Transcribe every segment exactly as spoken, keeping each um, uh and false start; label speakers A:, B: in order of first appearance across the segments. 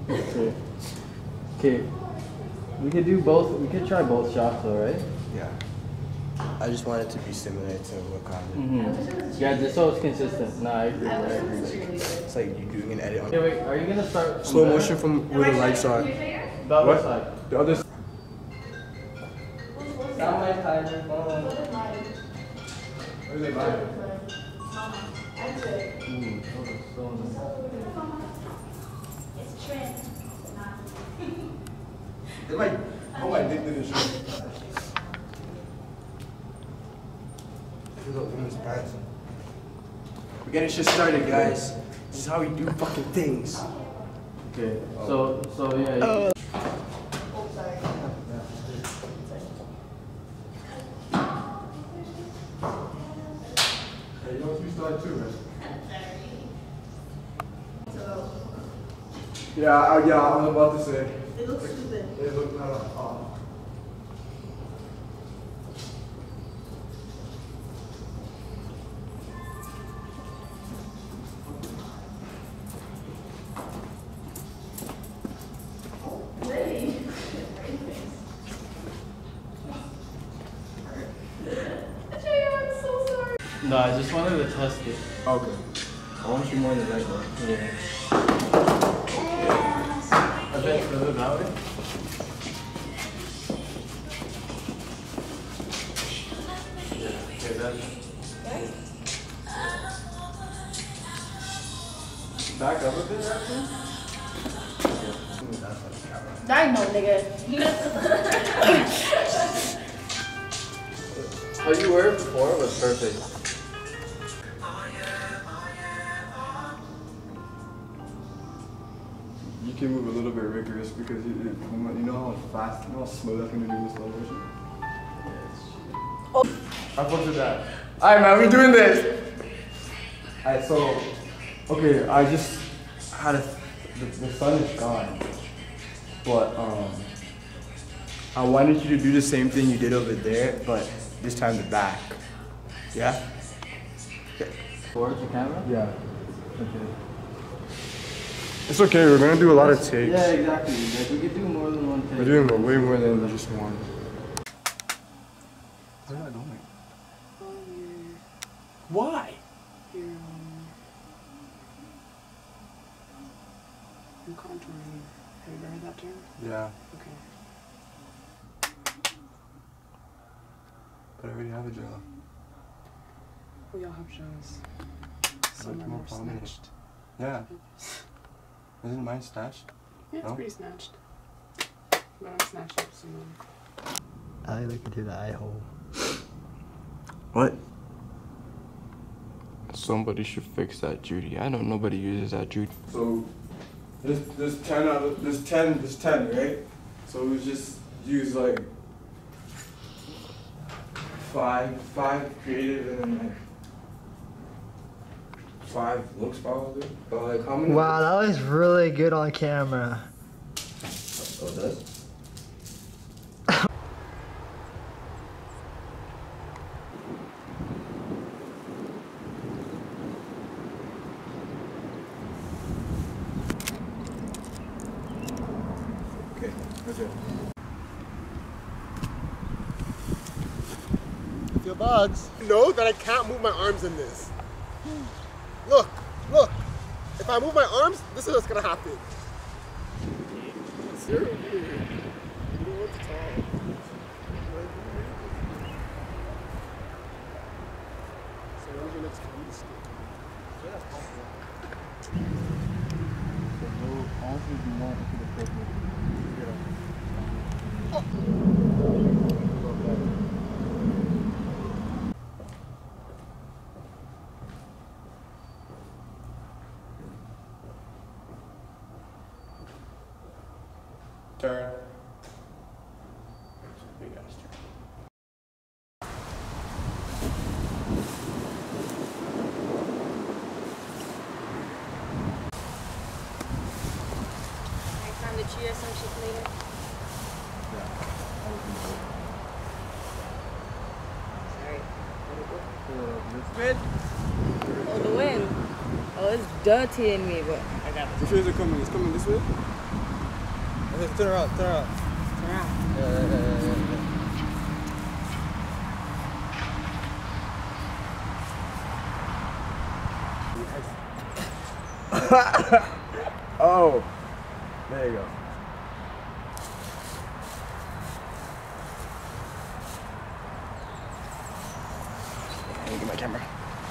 A: Okay. Okay. We could do both. We could try both shots, though, right?
B: Yeah. I just want it to be similar to Wakanda.
A: Mm-hmm. Yeah, just so it's consistent. Nah, I agree. I agree.
B: It's like you doing an edit on.
A: Okay, wait. Are you gonna start
B: Slow motion from where the lights are.
A: The other
B: What?
A: side.
B: The other side.
A: Not my timer.
B: Where's the timer?
A: Ooh, so nice.
C: It's trend.
B: It's like, oh my dick didn't show. We're getting shit started, guys. This is how we do fucking things.
A: Okay. So, so yeah. You,
C: Oh, sorry.
B: Hey, you want to start too, man? Yeah, I, yeah, I was about to say.
C: It looks stupid.
B: It looked kind of off.
A: no, I just wanted to test it.
B: Okay. I want you more than that, bro.
A: Yeah. A bit further that way. Yeah. Okay, that's. Back up a bit, actually.
C: I know, nigga.
A: How you were before was perfect.
B: You can move a little bit rigorous because you, you know how fast, you know how smooth I can do this slow motion?
C: Oh.
B: I fucked with that. Alright, man, we doing this. Alright, so, okay, I just had a, the, the sun is gone, but um, I wanted you to do the same thing you did over there, but this time the back. Yeah?
A: Towards the camera?
B: Yeah.
A: Okay.
B: It's okay, we're gonna do a lot of takes.
A: Yeah, exactly. Like we could do more than one take.
B: We're doing way more than just one. What am I doing? Why?
D: You're, um, you're contouring. Have you ever heard that term?
B: Yeah,
D: Okay.
B: but I already have a gel.
D: We all have shows. Some
B: Like
D: are
B: more
D: more
B: prominent.
D: snatched.
B: Yeah. Isn't mine snatched?
D: Yeah, it's
B: No?
D: pretty snatched. But I'm snatched up some more.
E: I look into the eye hole.
B: What? Somebody should fix that Judy. I know nobody uses that Judy. So there's there's ten out of there's ten there's ten, right? So we just use like five five creative and then like five looks probably. But like how many?
E: Wow, that was really good on camera.
B: Oh, it does? Okay, that's it.
F: Feel bugs. Know that I can't move my arms in this. Look, look. If I move my arms, this is what's gonna happen. Zero. You don't want to talk. So when's your next comedy skit?
B: Turn. Big ass turn.
C: Next time to cheer some shit later. Sorry. Oh, the wind. Oh, it's dirty in me, but I got it.
B: Which way is it coming? It's coming this way?
A: Okay, turn around, turn around.
C: Turn around.
A: Yeah, yeah, yeah, yeah, yeah.
B: Oh, there you go. Let me get my camera.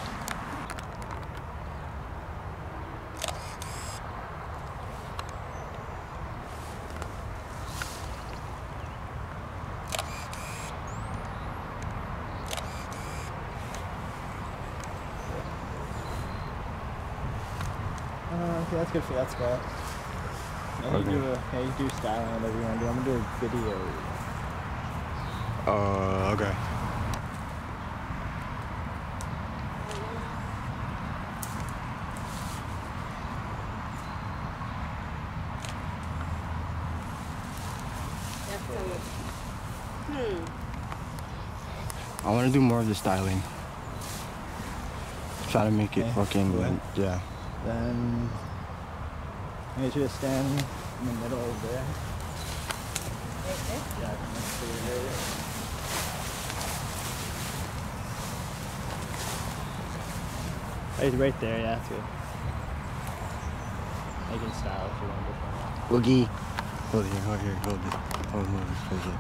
E: Uh, okay, that's good for that spot. Yeah, you
B: Okay.
E: do a, yeah, you do styling, whatever you want to do. I'm gonna do a video.
B: Uh, okay.
C: Hmm.
B: I want to do more of the styling. Try to make it
E: Okay.
B: fucking good. Yeah.
E: Then I need you to stand in the middle of there. Yeah, next to the area. Right, right there, yeah, that's good. You can style if you want to go for
B: Woogie. Hold it here, hold it here, hold it. Hold it, hold it, hold it.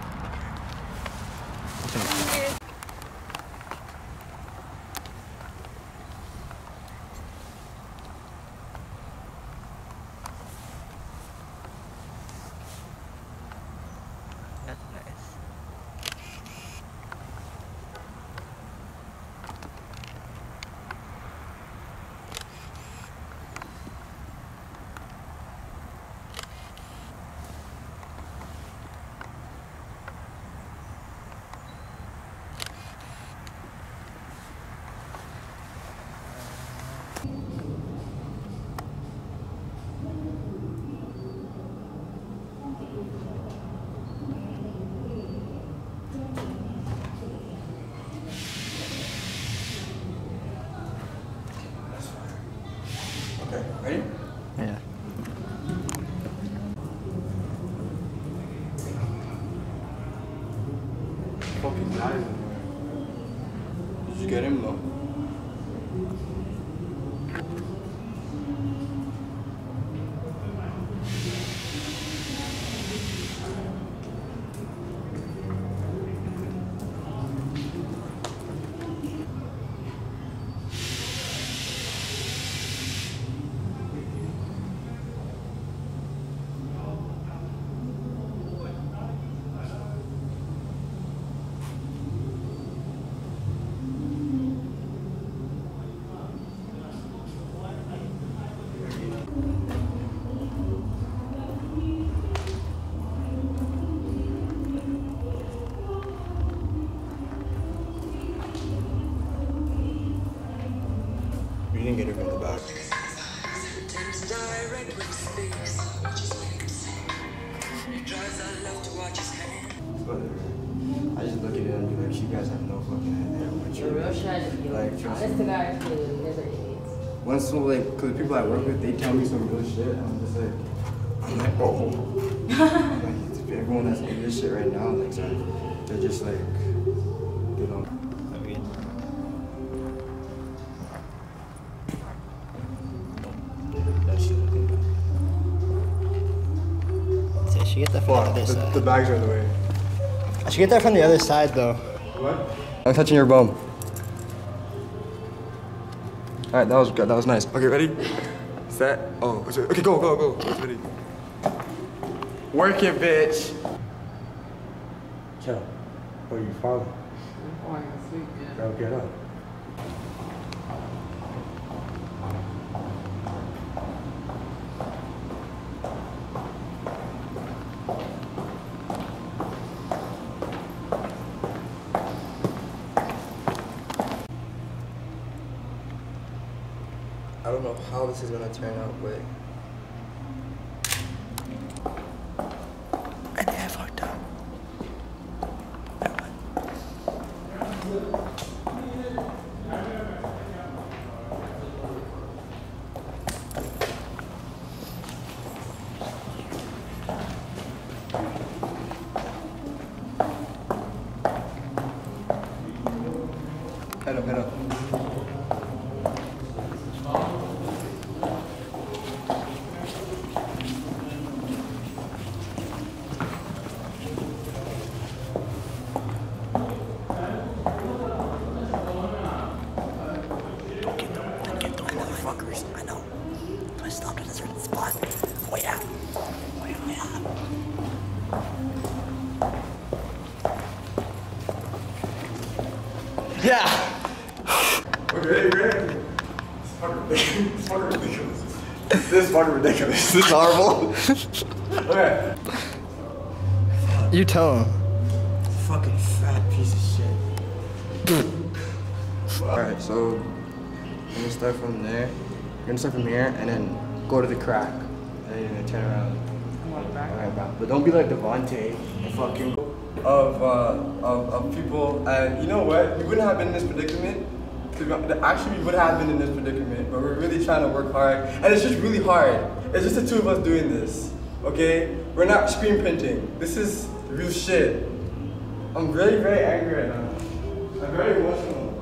E: That's nice.
B: Okay, ready?
E: Yeah.
B: Fucking guys in here. Did you get him though? You didn't get it from the back. But I just look at it and be like, you guys have no fucking idea what
C: The
B: you're
C: real strategy.
B: like. Trust
C: Honest to
B: me.
C: God, they're idiots.
B: Once, so, like, cause the people I work with, they tell me some real shit, and I'm just like, I'm like, oh. I'm like, everyone that's in this shit right now, like, sorry, they're just like, you know. That shit.
E: I should get that from the other side.
B: The bags are in the way.
E: I should get that from the other side though.
B: What? I'm touching your bum. Alright, that was good. That was nice. Okay, ready? Set. Oh, okay, go, go, go. It's ready. Work it, bitch.
G: Chill. What are you falling?
C: I'm falling asleep, yeah.
G: Bro, get up.
B: I don't know how this is gonna turn out, but I think I fucked up. What? Oh yeah. Oh yeah. Yeah. Okay, ready? It's fucking ridiculous. It's fucking ridiculous. This is fucking ridiculous. This is horrible. Okay.
E: You tell him.
B: Fucking fat piece of shit. Alright, so I'm gonna start from there. We're gonna start from here and then go to the crack. And then you're gonna turn around. Alright, back. But don't be like Devontae and fucking of uh of, of people, and you know what? We wouldn't have been in this predicament. Actually, we would have been in this predicament, but we're really trying to work hard. And it's just really hard. It's just the two of us doing this. Okay? We're not screen printing. This is real shit. I'm very, very angry right now. I'm very emotional.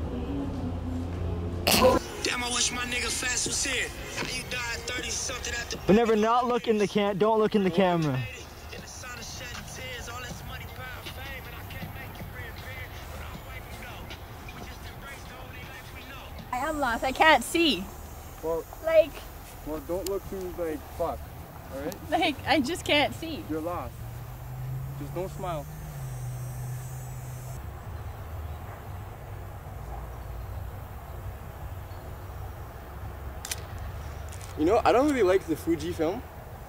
G: Damn, I wish my nigga Fast was here. You died thirty something at the
E: Whenever not look in the cam, don't look in the camera.
G: in the sun of shedding tears, all this money, power, fame, and I can't make you reappear, but I'll wait and know. We just embrace the only life we know.
H: I am lost. I can't see.
B: Well,
H: Like,
B: well, don't look too like fuck. All right?
H: like I just can't see.
B: You're lost. Just don't smile. You know, I don't really like the Fuji film.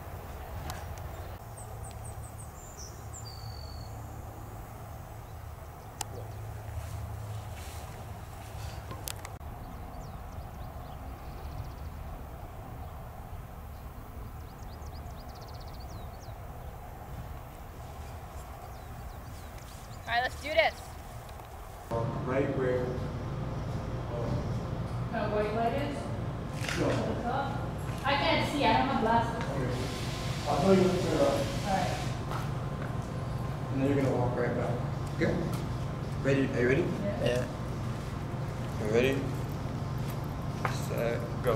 H: All right, let's do this.
B: Right where?
H: No, where light is?
B: No.
H: The top? I can't see. I don't have glasses.
B: Okay. I'll tell you when to turn it off.
H: All right.
B: And then you're gonna walk right back. Okay? Ready? Are you ready?
H: Yeah.
E: Yeah.
B: Are you ready? Set, go.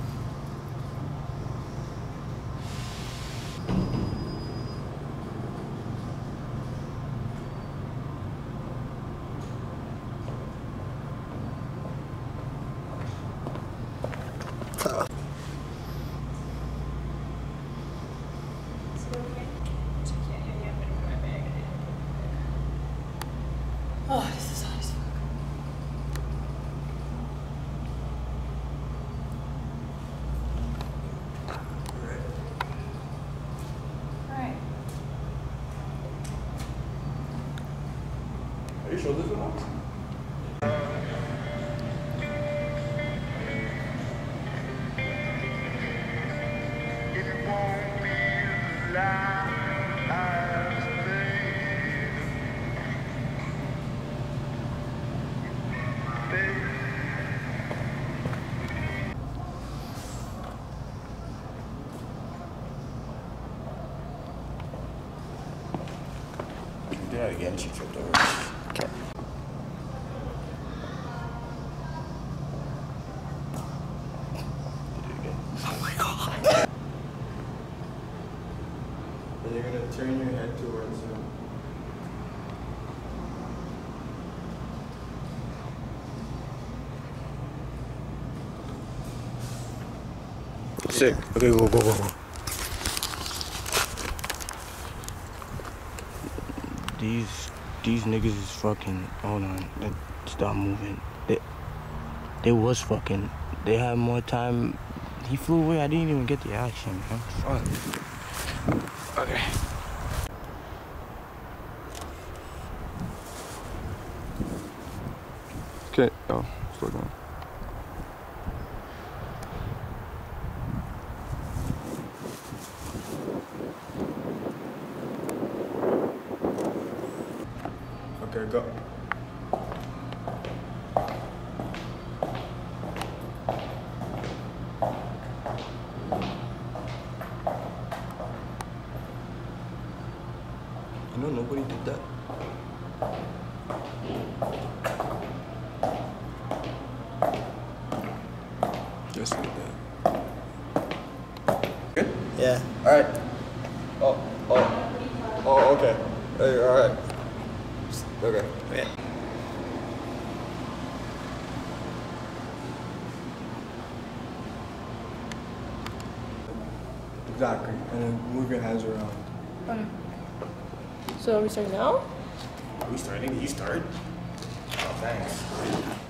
H: Oh, this is hot as fuck. All right.
B: Are you sure this one out? Do that again, she tripped over.
E: Okay.
B: Do it again.
E: Oh my god.
B: Then you're gonna turn your head towards him. Sick. Okay, go, go, go, go.
I: These these niggas is fucking. Hold on, let stop moving. They they was fucking. They had more time. He flew away. I didn't even get the action, man. Fuck. Okay.
B: Okay. Oh, slow down. Okay, go. You know nobody did that. Just like that. Good?
E: Yeah.
B: Alright. Oh, oh. Oh, okay. Hey, alright. Okay.
E: Yeah.
B: Exactly. And then move your hands around.
J: Okay. So are we starting now?
K: Are we starting? Did you start? Oh, thanks.